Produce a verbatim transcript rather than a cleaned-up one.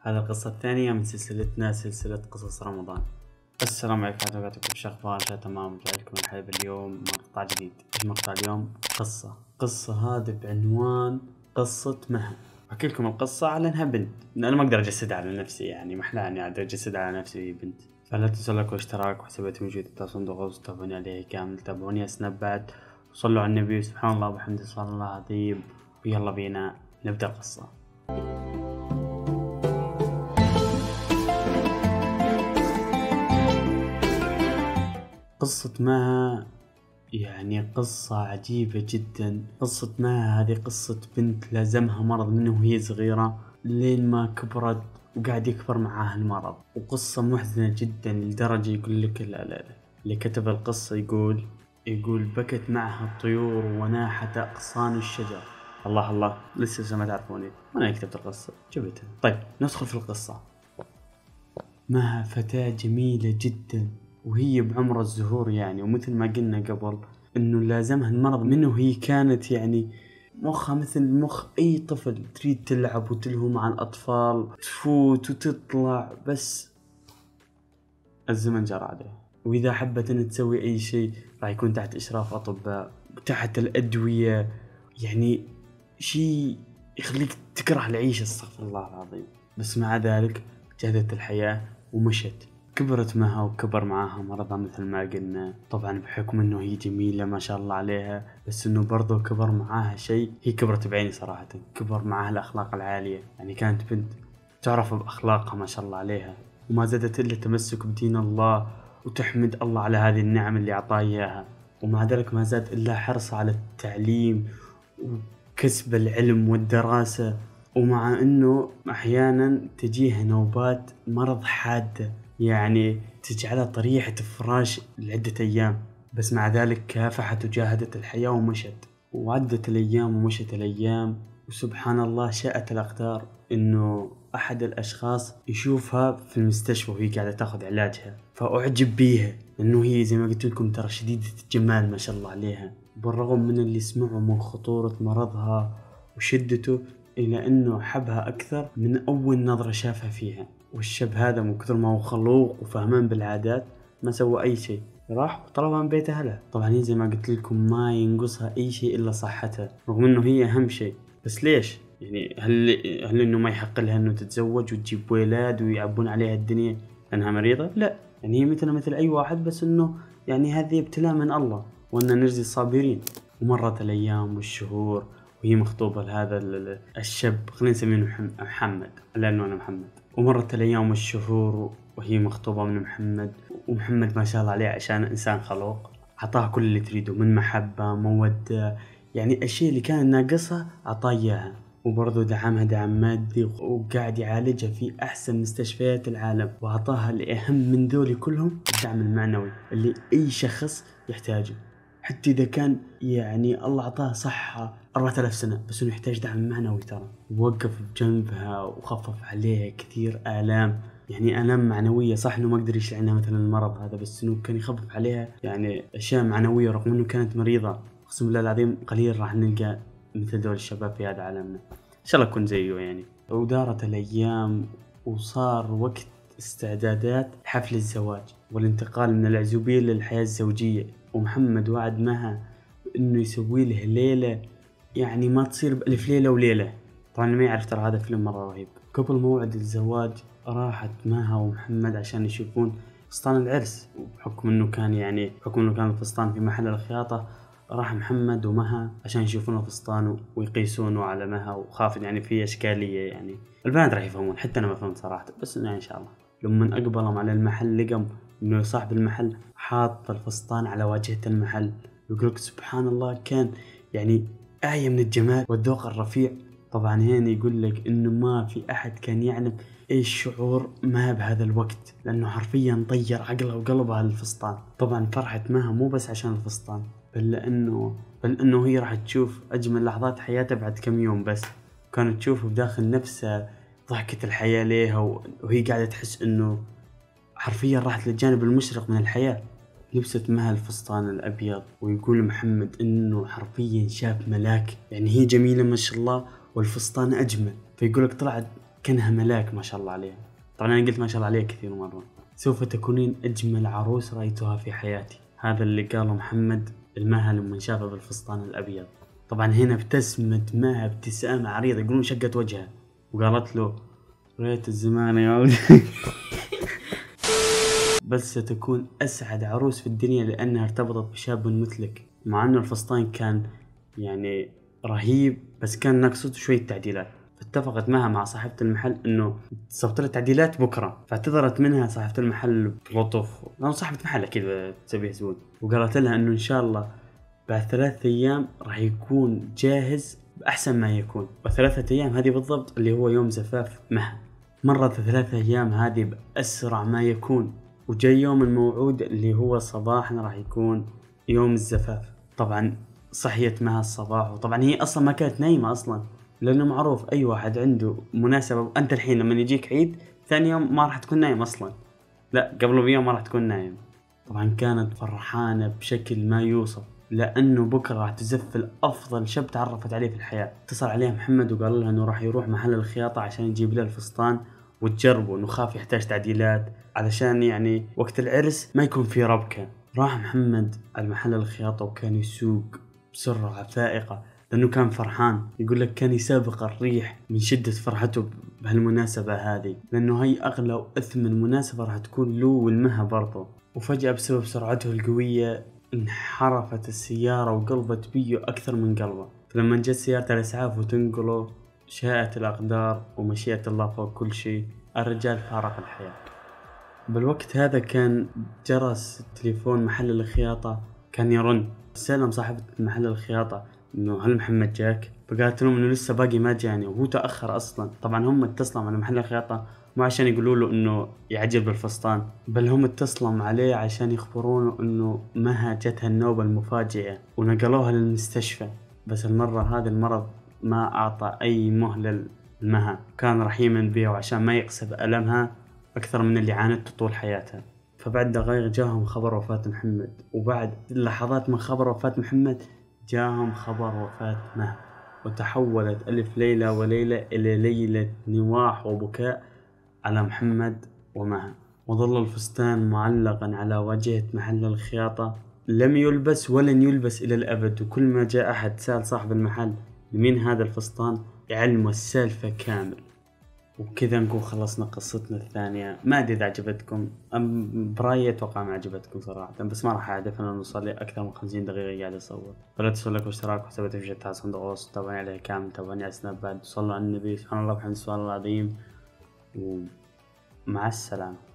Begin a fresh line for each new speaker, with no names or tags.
هذه القصة الثانية من سلسلتنا سلسلة قصص رمضان. السلام عليكم ورحمة الله وبركاته. شو أخباركم؟ تمام. جاي لكم الحلقة اليوم مقطع جديد. إيش مقطع اليوم؟ قصة قصة هذا بعنوان قصة مها. أحكي لكم القصة على إنها بنت، أنا ما أقدر أجسدها على نفسي، يعني محلاني أقدر أجسدها على نفسي بنت. فلا تنسوا لايك واشتراك وحسابات موجودة بتاعون ضغوص تابعوني عليه كامل، تابعوني أسناب بعد، وصلوا على النبي سبحان الله وبحمده صلى الله العظيم. ويلا بينا نبدأ القصة. قصة مها يعني قصة عجيبة جدا. قصة مها هذه قصة بنت لازمها مرض منه وهي صغيرة لين ما كبرت وقاعد يكبر معاها المرض، وقصة محزنة جدا لدرجة يقول لك لا لا اللي كتب القصة يقول يقول بكت معها الطيور وناحت أغصان الشجر. الله الله، لسه ما تعرفوني أنا كتبت القصة جبتها. طيب ندخل في القصة. مها فتاة جميلة جدا وهي بعمر الزهور يعني، ومثل ما قلنا قبل انه لازمها المرض منه، وهي كانت يعني مخها مثل مخ اي طفل، تريد تلعب وتلهو مع الاطفال، تفوت وتطلع، بس الزمن جرى عليها. واذا حبت ان تسوي اي شيء راح يكون تحت اشراف اطباء وتحت الادوية، يعني شيء يخليك تكره العيشة، استغفر الله العظيم. بس مع ذلك جهدت الحياة ومشت. كبرت معها وكبر معاها مرضها مثل ما قلنا، طبعا بحكم انه هي جميلة ما شاء الله عليها، بس انه برضو كبر معاها شيء. هي كبرت بعيني صراحة، كبر معاها الاخلاق العالية، يعني كانت بنت تعرف باخلاقها ما شاء الله عليها، وما زادت الا تمسك بدين الله وتحمد الله على هذه النعم اللي اعطاه اياها. ومع ذلك ما زاد الا حرص على التعليم وكسب العلم والدراسة، ومع انه احيانا تجيها نوبات مرض حادة يعني تجعلها طريحة فراش لعدة أيام، بس مع ذلك كافحت وجاهدت الحياة ومشت. وعدت الأيام ومشت الأيام، وسبحان الله شاءت الأقدار إنه أحد الأشخاص يشوفها في المستشفى وهي قاعدة تأخذ علاجها، فأعجب بيها إنه هي زي ما قلت لكم ترى شديدة الجمال ما شاء الله عليها، بالرغم من اللي سمعوا من خطورة مرضها وشدته، إلى أنه حبها أكثر من أول نظرة شافها فيها. والشاب هذا من كثر ما هو خلوق وفهمان بالعادات ما سوى أي شيء، راح وطلبها من بيت أهلها. طبعا هي زي ما قلت لكم ما ينقصها أي شيء إلا صحتها، رغم أنه هي أهم شيء. بس ليش يعني هل هل إنه ما يحق لها إنه تتزوج وتجيب ولاد ويعبون عليها الدنيا لأنها مريضة؟ لا، يعني هي مثل مثل أي واحد، بس إنه يعني هذه ابتلاء من الله وأن نرزي الصابرين. ومرت الأيام والشهور وهي مخطوبة لهذا الشاب، خلينا نسميه محمد لأنه أنا محمد. ومرت الأيام والشهور وهي مخطوبة من محمد، ومحمد ما شاء الله عليه عشان إنسان خلوق عطاها كل اللي تريده من محبة مودة، يعني الشيء اللي كان ناقصها عطاه إياها. وبرضو دعمها دعم مادي وقاعد يعالجها في أحسن مستشفيات العالم، وعطاها الأهم من ذولي كلهم الدعم المعنوي اللي أي شخص يحتاجه، حتى إذا كان يعني الله عطاه صحة أربعة آلاف سنة بس إنه يحتاج دعم معنوي ترى. ووقف بجنبها وخفف عليها كثير آلام، يعني آلام معنوية، صح إنه ما قدر يشيل عنها مثلا المرض هذا، بس إنه كان يخفف عليها يعني أشياء معنوية رغم إنه كانت مريضة. أقسم بالله العظيم قليل راح نلقى مثل دول الشباب في هذا عالمنا، إن شاء الله يكون زيه يعني. ودارت الأيام وصار وقت استعدادات حفل الزواج والانتقال من العزوبية للحياة الزوجية. ومحمد وعد معها إنه يسوي له ليلة يعني ما تصير بألف ليلة وليلة. طبعا ما يعرف ترى هذا فيلم مرة رهيب. قبل موعد الزواج راحت معها ومحمد عشان يشوفون فستان العرس، وبحكم إنه كان يعني بحكم إنه كان الفستان في محل الخياطة، راح محمد ومها عشان يشوفون فستانه ويقيسونه على مها، وخاف يعني في إشكالية، يعني البنات راح يفهمون، حتى أنا ما فهمت صراحة، بس يعني إن شاء الله. لما أقبلهم على المحل لقم إنه صاحب المحل حاط الفستان على واجهة المحل، يقولك سبحان الله كان يعني آية من الجمال والذوق الرفيع. طبعا هنا يقول لك إنه ما في أحد كان يعلم إيش شعور ما بهذا الوقت، لأنه حرفيا طير عقله وقلبها للفستان. طبعا فرحت معها مو بس عشان الفستان، بل لأنه بل إنه هي راح تشوف أجمل لحظات حياتها بعد كم يوم بس. كانت تشوف بداخل نفسها ضحكة الحياة ليها، وهي قاعدة تحس إنه حرفيا راحت للجانب المشرق من الحياة. لبست معها الفستان الأبيض، ويقول محمد إنه حرفيا شاف ملاك، يعني هي جميلة ما شاء الله والفستان أجمل. فيقولك طلعت كانها ملاك ما شاء الله عليها. طبعا أنا قلت ما شاء الله عليها كثير مرة. سوف تكونين أجمل عروس رأيتها في حياتي، هذا اللي قاله محمد المها لما شافه بالفستان الأبيض. طبعا هنا ابتسمت مها ابتسامة عريضة، يقولون شقت وجهها، وقالت له ريت الزمان يا ولد. بس ستكون أسعد عروس في الدنيا لأنها ارتبطت بشاب مثلك. مع أنه الفستان كان يعني رهيب بس كان ناقصه شوية تعديلات، فاتفقت معها مع صاحبة المحل إنه تسوي لها تعديلات بكرة. فاعتذرت منها صاحبة المحل بلطف، لأنه صاحبة محل أكيد تبيه زبون، وقالت لها إنه إن شاء الله بعد ثلاثة أيام راح يكون جاهز بأحسن ما يكون. وثلاثة أيام هذه بالضبط اللي هو يوم زفاف مها. مرت ثلاثة أيام هذه بأسرع ما يكون، وجاي يوم الموعود اللي هو صباحا راح يكون يوم الزفاف. طبعا صحيت مها الصباح، وطبعا هي أصلا ما كانت نايمة أصلا، لأنه معروف أي واحد عنده مناسبة. أنت الحين لما يجيك عيد ثاني يوم ما راح تكون نايم أصلا، لا قبله بيوم ما راح تكون نايم. طبعا كانت فرحانة بشكل ما يوصف، لأنه بكرة راح تزف أفضل شاب تعرفت عليه في الحياة. اتصل عليها محمد وقال لها إنه راح يروح محل الخياطة عشان يجيب لها الفستان وتجربه، إنه خاف يحتاج تعديلات علشان يعني وقت العرس ما يكون في ربكة. راح محمد على محل الخياطة وكان يسوق بسرعة فائقة لأنه كان فرحان. يقول لك كان يسابق الريح من شدة فرحته بهالمناسبة هذه، لأنه هي أغلى وأثمن مناسبة راح تكون له والمها برضه. وفجأة بسبب سرعته القوية انحرفت السيارة وقلبت بيه أكثر من قلبه. فلما جت سيارة الإسعاف وتنقله شاءت الأقدار ومشيئة الله فوق كل شيء، الرجال فارق الحياة. بالوقت هذا كان جرس تليفون محل الخياطة كان يرن. سلم صاحبة محل الخياطة إنه هل محمد جاك؟ فقالت لهم إنه لسه باقي ما جاني وهو تأخر أصلا. طبعا هم اتصلوا على محل الخياطة مو عشان يقولوا له إنه يعجل بالفستان، بل هم اتصلوا عليه عشان يخبرونه إنه مها جتها النوبة المفاجئة ونقلوها للمستشفى. بس المرة هذه المرض ما أعطى أي مهلة لمها، كان رحيما بها وعشان ما يقسى بألمها أكثر من اللي عانته طول حياتها. فبعد دقائق جاهم خبر وفاة محمد، وبعد لحظات من خبر وفاة محمد جاهم خبر وفاة مها. وتحولت ألف ليلة وليلة إلى ليلة نواح وبكاء على محمد ومها. وظل الفستان معلقا على واجهة محل الخياطة لم يلبس ولن يلبس إلى الأبد. وكل ما جاء أحد سأل صاحب المحل لمين هذا الفستان يعلمه السالفة كامل. وكذا نكون خلصنا قصتنا الثانية. ما أدري إذا عجبتكم أم برايي أتوقع ما عجبتكم صراحة، بس ما راح أعرف أنا نوصل لي أكثر من خمسين دقيقة قاعد أصور. فلا تنسوا لايك واشتراك وحسابات في جهة صندوق الوصف، تابعني عليه كامل، تابعني على سناب بعد. صلوا على النبي، سبحان الله وبحمده سبحان الله العظيم، ومع السلامة.